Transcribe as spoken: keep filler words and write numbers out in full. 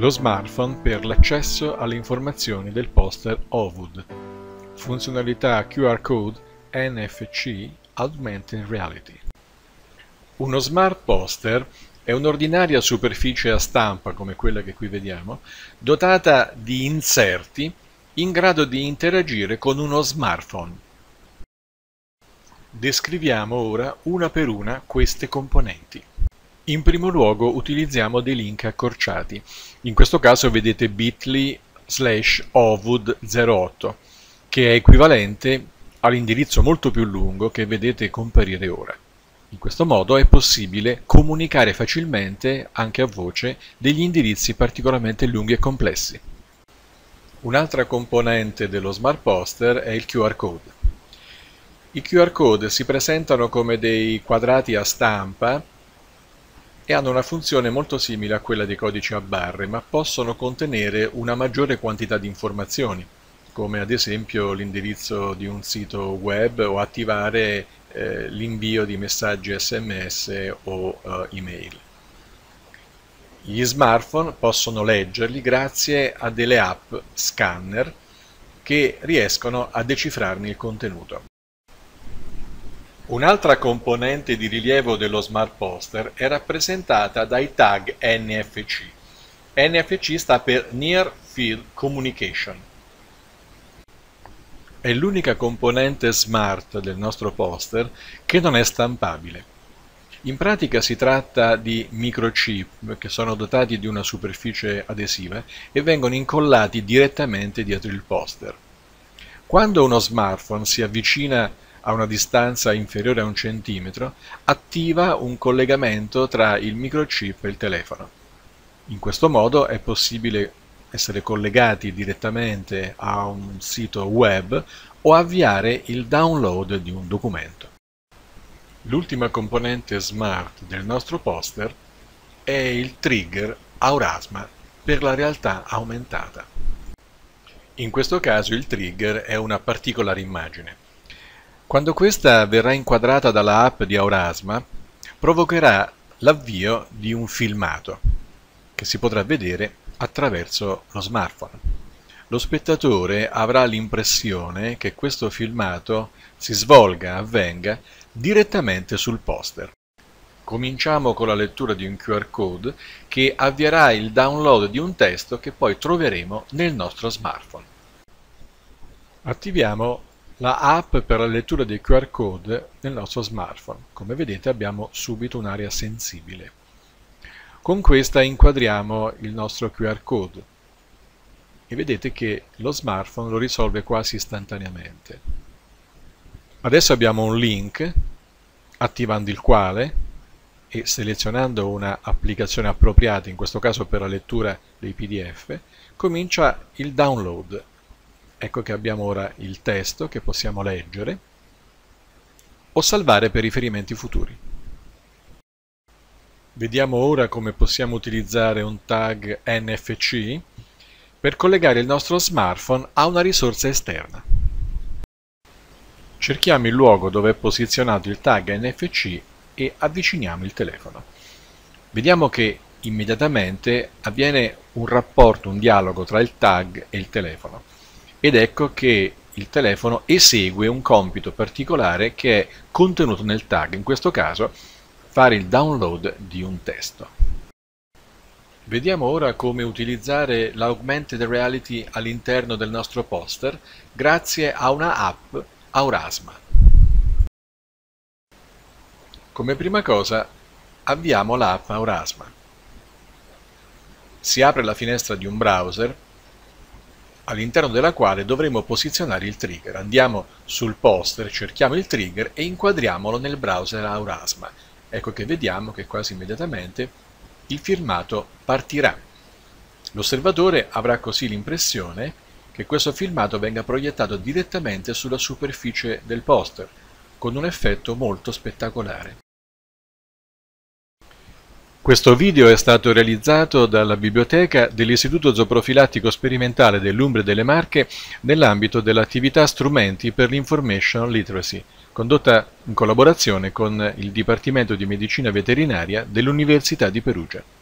Lo smartphone per l'accesso alle informazioni del poster O V U D. Funzionalità Q R Code N F C Augmented Reality. Uno smart poster è un'ordinaria superficie a stampa, come quella che qui vediamo, dotata di inserti in grado di interagire con uno smartphone. Descriviamo ora una per una queste componenti. In primo luogo utilizziamo dei link accorciati. In questo caso vedete bit.ly slash ovud zero otto, che è equivalente all'indirizzo molto più lungo che vedete comparire ora. In questo modo è possibile comunicare facilmente, anche a voce, degli indirizzi particolarmente lunghi e complessi. Un'altra componente dello smart poster è il Q R code. I Q R code si presentano come dei quadrati a stampa e hanno una funzione molto simile a quella dei codici a barre, ma possono contenere una maggiore quantità di informazioni, come ad esempio l'indirizzo di un sito web o attivare eh, l'invio di messaggi S M S o eh, email. Gli smartphone possono leggerli grazie a delle app scanner che riescono a decifrarne il contenuto. Un'altra componente di rilievo dello smart poster è rappresentata dai tag N F C. N F C sta per Near Field Communication. È l'unica componente smart del nostro poster che non è stampabile. In pratica si tratta di microchip che sono dotati di una superficie adesiva e vengono incollati direttamente dietro il poster. Quando uno smartphone si avvicina a una distanza inferiore a un centimetro, attiva un collegamento tra il microchip e il telefono. In questo modo è possibile essere collegati direttamente a un sito web o avviare il download di un documento. L'ultima componente smart del nostro poster è il trigger Aurasma per la realtà aumentata. In questo caso il trigger è una particolare immagine. Quando questa verrà inquadrata dalla app di Aurasma, provocherà l'avvio di un filmato che si potrà vedere attraverso lo smartphone. Lo spettatore avrà l'impressione che questo filmato si svolga, avvenga direttamente sul poster. Cominciamo con la lettura di un Q R code che avvierà il download di un testo che poi troveremo nel nostro smartphone. Attiviamo la app per la lettura dei Q R code nel nostro smartphone. Come vedete abbiamo subito un'area sensibile. Con questa inquadriamo il nostro Q R code e vedete che lo smartphone lo risolve quasi istantaneamente. Adesso abbiamo un link, attivando il quale e selezionando una applicazione appropriata, in questo caso per la lettura dei P D F, comincia il download. Ecco che abbiamo ora il testo che possiamo leggere o salvare per riferimenti futuri. Vediamo ora come possiamo utilizzare un tag N F C per collegare il nostro smartphone a una risorsa esterna. Cerchiamo il luogo dove è posizionato il tag N F C e avviciniamo il telefono. Vediamo che immediatamente avviene un rapporto, un dialogo tra il tag e il telefono. Ed ecco che il telefono esegue un compito particolare che è contenuto nel tag, in questo caso fare il download di un testo. Vediamo ora come utilizzare l'Augmented Reality all'interno del nostro poster grazie a una app Aurasma. Come prima cosa avviamo l'app Aurasma. Si apre la finestra di un browser all'interno della quale dovremo posizionare il trigger. Andiamo sul poster, cerchiamo il trigger e inquadriamolo nel browser Aurasma. Ecco che vediamo che quasi immediatamente il filmato partirà. L'osservatore avrà così l'impressione che questo filmato venga proiettato direttamente sulla superficie del poster, con un effetto molto spettacolare. Questo video è stato realizzato dalla biblioteca dell'Istituto Zooprofilattico Sperimentale dell'Umbria e delle Marche nell'ambito dell'attività Strumenti per l'Information Literacy, condotta in collaborazione con il Dipartimento di Medicina Veterinaria dell'Università di Perugia.